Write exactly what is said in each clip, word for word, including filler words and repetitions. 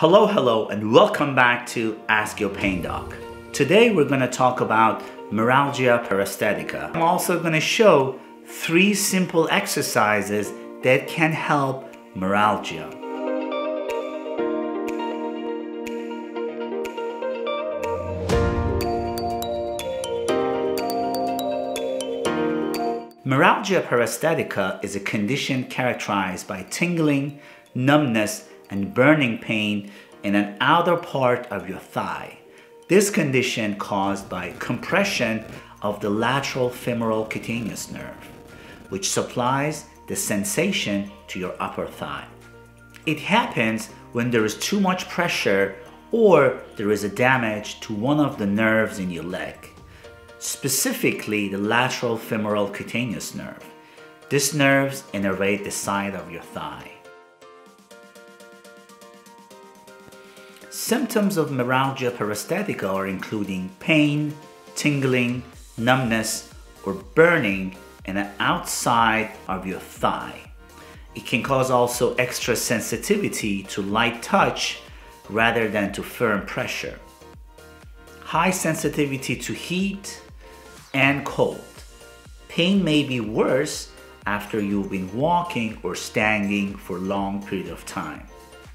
Hello, hello, and welcome back to Ask Your Pain Doc. Today we're going to talk about Meralgia paresthetica. I'm also going to show three simple exercises that can help meralgia. Meralgia paresthetica is a condition characterized by tingling, numbness, and burning pain in an outer part of your thigh. This condition caused by compression of the lateral femoral cutaneous nerve, which supplies the sensation to your upper thigh. It happens when there is too much pressure or there is a damage to one of the nerves in your leg, specifically the lateral femoral cutaneous nerve. These nerves innervate the side of your thigh. Symptoms of Meralgia paresthetica are including pain, tingling, numbness, or burning in the outside of your thigh. It can cause also extra sensitivity to light touch rather than to firm pressure. High sensitivity to heat and cold. Pain may be worse after you've been walking or standing for a long period of time.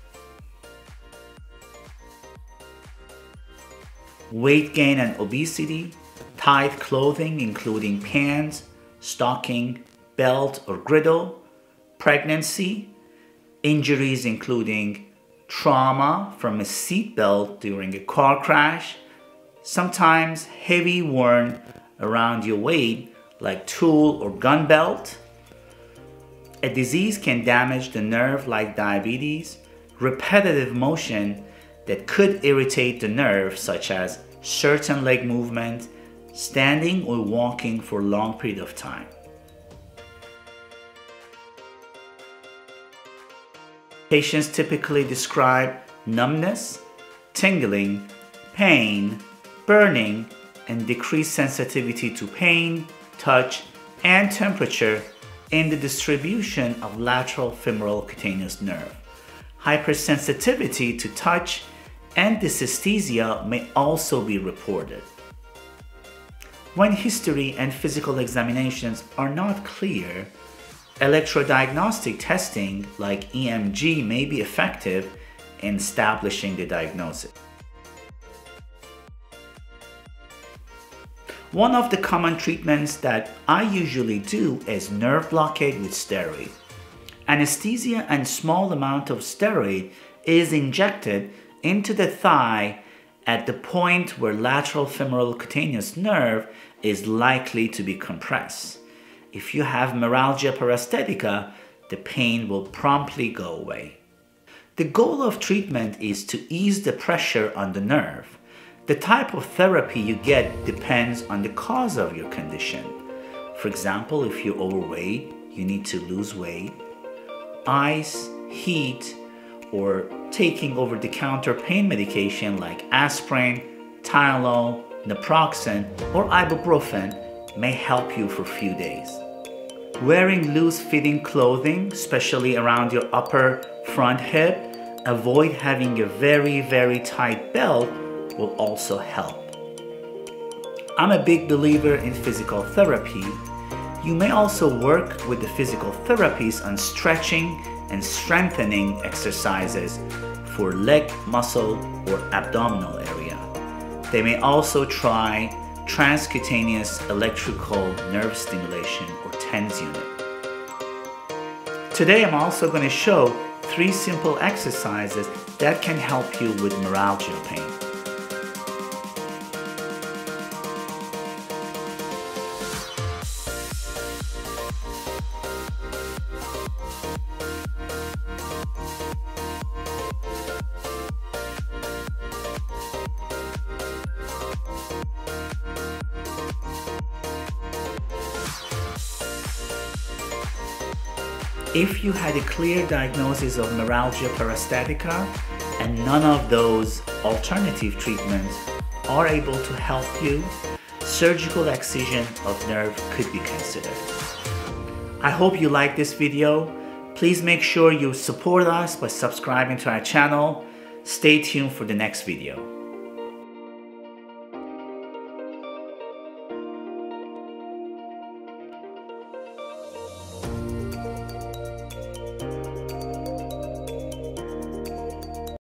Weight gain and obesity, tight clothing including pants, stocking, belt or girdle, pregnancy, injuries including trauma from a seat belt during a car crash, sometimes heavy worn around your waist like tool or gun belt. A disease can damage the nerve like diabetes, repetitive motion that could irritate the nerve such as certain leg movement, standing or walking for a long period of time. Patients typically describe numbness, tingling, pain, burning, and decreased sensitivity to pain, touch, and temperature in the distribution of lateral femoral cutaneous nerve. Hypersensitivity to touch and dysesthesia may also be reported. When history and physical examinations are not clear, electrodiagnostic testing like E M G may be effective in establishing the diagnosis. One of the common treatments that I usually do is nerve blockade with steroid. Anesthesia and small amount of steroid is injected into the thigh at the point where lateral femoral cutaneous nerve is likely to be compressed. If you have Meralgia paresthetica, the pain will promptly go away. The goal of treatment is to ease the pressure on the nerve. The type of therapy you get depends on the cause of your condition. For example, if you're overweight, you need to lose weight. Ice, heat, or taking over-the-counter pain medication like aspirin, Tylenol, naproxen, or ibuprofen may help you for a few days. Wearing loose-fitting clothing, especially around your upper front hip, avoid having a very, very tight belt will also help. I'm a big believer in physical therapy. You may also work with the physical therapists on stretching and strengthening exercises for leg muscle or abdominal area. They may also try transcutaneous electrical nerve stimulation or TENS unit. Today I'm also going to show three simple exercises that can help you with meralgia pain. If you had a clear diagnosis of Meralgia paresthetica and none of those alternative treatments are able to help you, surgical excision of nerve could be considered. I hope you like this video. Please make sure you support us by subscribing to our channel. Stay tuned for the next video.